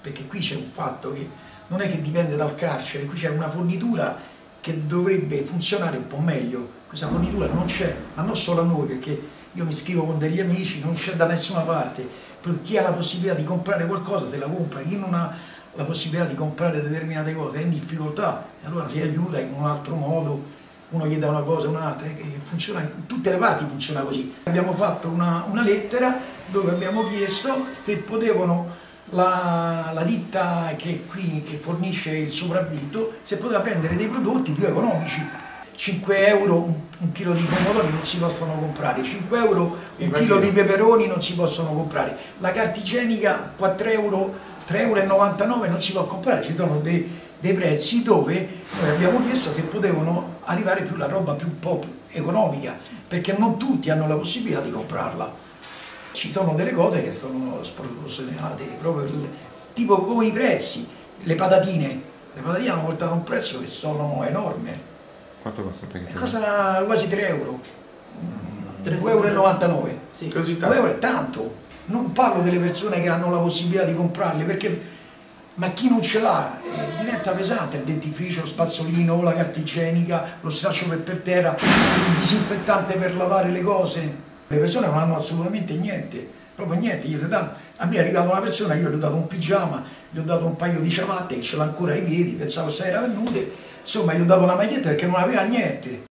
perché qui c'è un fatto che non è che dipende dal carcere, qui c'è una fornitura che dovrebbe funzionare un po' meglio. Questa fornitura non c'è, ma non solo a noi, perché io mi scrivo con degli amici, non c'è da nessuna parte. Per chi ha la possibilità di comprare qualcosa te la compra, chi non ha la possibilità di comprare determinate cose è in difficoltà e allora si aiuta in un altro modo, uno gli dà una cosa, un'altra, che funziona, in tutte le parti funziona così. Abbiamo fatto una lettera dove abbiamo chiesto se potevano la ditta che qui che fornisce il sopravvitto, se poteva prendere dei prodotti più economici. 5 euro un chilo di pomodori non si possono comprare, 5 euro un chilo di peperoni non si possono comprare, la carta igienica 4 euro, 3,99 euro non si può comprare, ci sono dei prezzi dove noi abbiamo chiesto se potevano arrivare più la roba più un po' più economica, perché non tutti hanno la possibilità di comprarla. Ci sono delle cose che sono sproporzionate, proprio tipo come i prezzi, le patatine hanno portato un prezzo che sono enorme. Quanto costa? Costa quasi 3 euro, 2,99 euro. Sì. 2 euro è tanto. Non parlo delle persone che hanno la possibilità di comprarle, perché, ma chi non ce l'ha diventa pesante il dentifricio, lo spazzolino, la carta igienica, lo straccio per terra, il disinfettante per lavare le cose. Le persone non hanno assolutamente niente, proprio niente. A me è arrivata una persona, io gli ho dato un pigiama, gli ho dato un paio di ciabatte che ce l'ha ancora ai piedi, pensavo che era venute. Insomma, gli ho dato una maglietta perché non aveva niente.